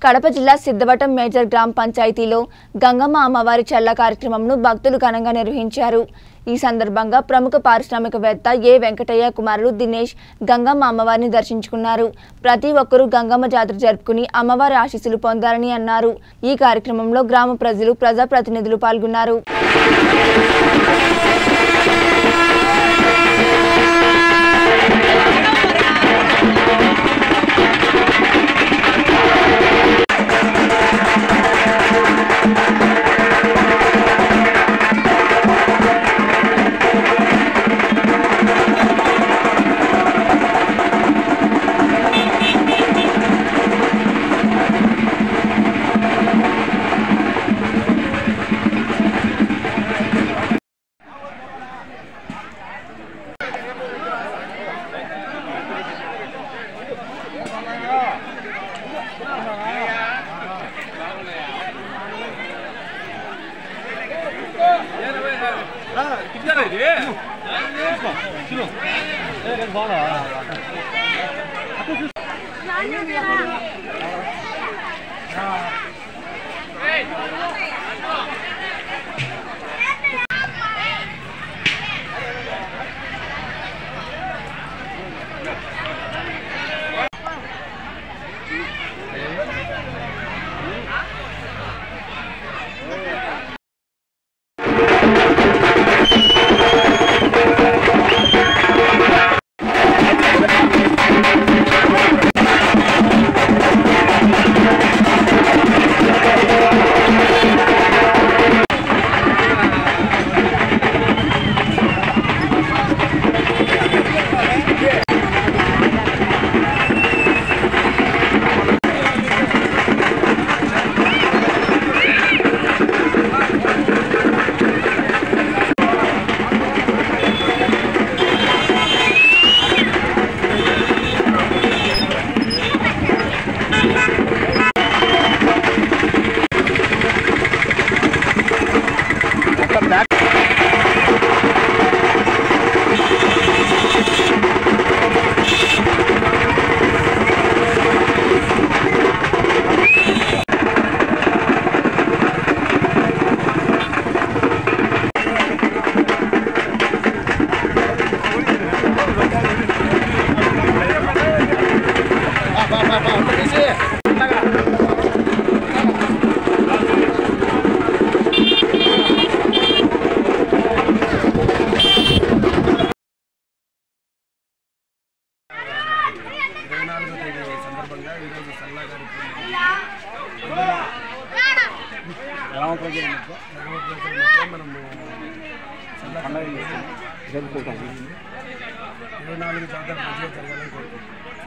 కడప జిల్లా సిద్ధవటం మేజర్ గ్రామ పంచాయతీలో గంగమ్మ అమ్మవారి చల్ల కార్యక్రమంను భక్తులు ఘనంగా నిర్వహించారు. ఈ సందర్భంగా ప్రముఖ పారిశ్రామికవేత్త ఏ వెంకటయ్య కుమారుడు దినేష్ గంగమ్మ అమ్మవారిని దర్శించుకున్నారు. ప్రతి ఒక్కరూ గంగమ్మ జాతర జరుపుకుని అమ్మవారి ఆశీస్సులు పొందాలని అన్నారు. ఈ కార్యక్రమంలో గ్రామ ప్రజలు, ప్రజాప్రతినిధులు పాల్గొన్నారు. మనము 24 జాతర విజయం జరగాలని కోరుకుంటున్నాం.